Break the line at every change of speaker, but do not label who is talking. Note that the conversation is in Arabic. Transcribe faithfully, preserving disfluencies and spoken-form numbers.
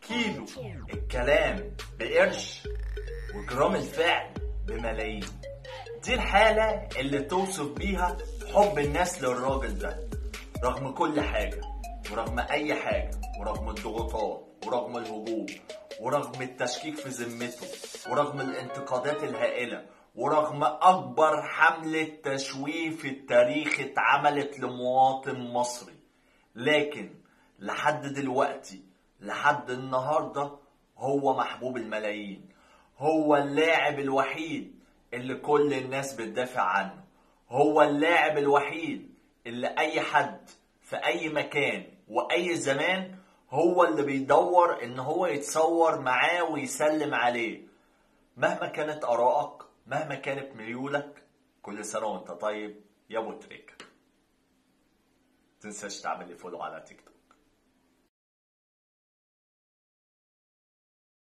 كيلو الكلام بقرش وجرام الفعل بملايين. دي الحالة اللي توصف بيها حب الناس للراجل ده رغم كل حاجة ورغم أي حاجة ورغم الضغوطات ورغم الهجوم ورغم التشكيك في ذمته ورغم الانتقادات الهائلة ورغم أكبر حملة تشويه في التاريخ اتعملت لمواطن مصري. لكن لحد دلوقتي لحد النهاردة هو محبوب الملايين، هو اللاعب الوحيد اللي كل الناس بتدافع عنه، هو اللاعب الوحيد اللي أي حد في أي مكان وأي زمان هو اللي بيدور إن هو يتصور معاه ويسلم عليه. مهما كانت آرائك، مهما كانت ميولك، كل سنة وانت طيب يا ابو تريكة. متنساش تعمل لي فولو على تيك توك.